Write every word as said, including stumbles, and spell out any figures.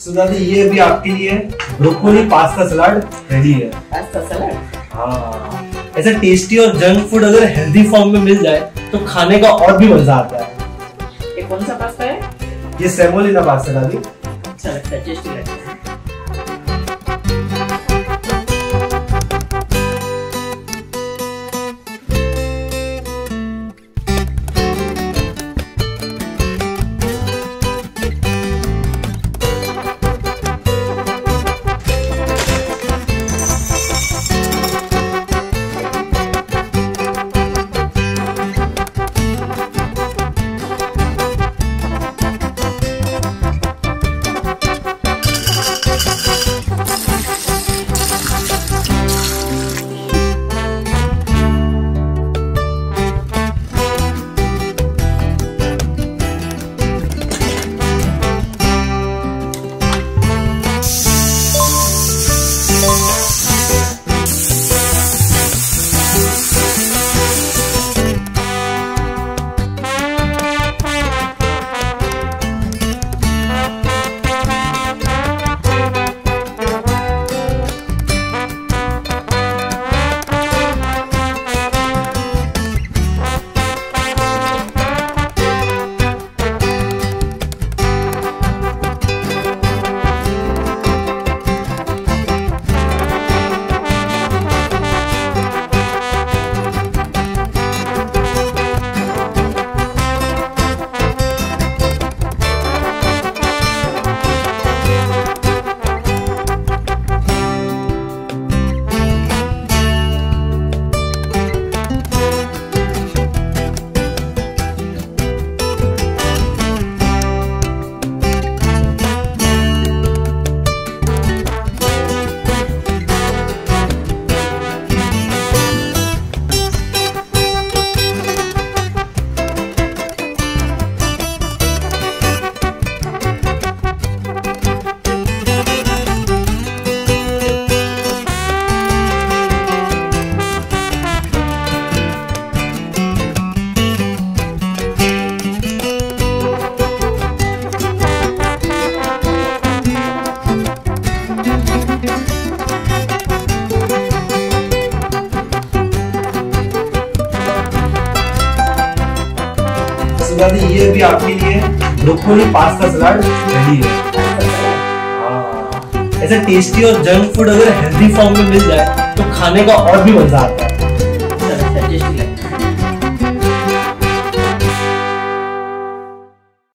सुधा दी, ये भी आपके लिए ब्रोकोली पास्ता सलाद रेडी है। Pasta salad? हाँ, ऐसा टेस्टी और जंक फूड अगर हेल्दी फॉर्म में मिल जाए तो खाने का और भी मजा आता है। ये कौन सा पास्ता है? ये सेमोलिना पास्ता दादी। अच्छा लगता है, टेस्टी लगता है। सुधा दी, ये भी आपके लिए ब्रोकोली पास्ता सलाद रेडी है। हाँ, ऐसा टेस्टी और जंक फूड अगर हेल्दी फॉर्म में मिल जाए तो खाने का और भी मजा आता है।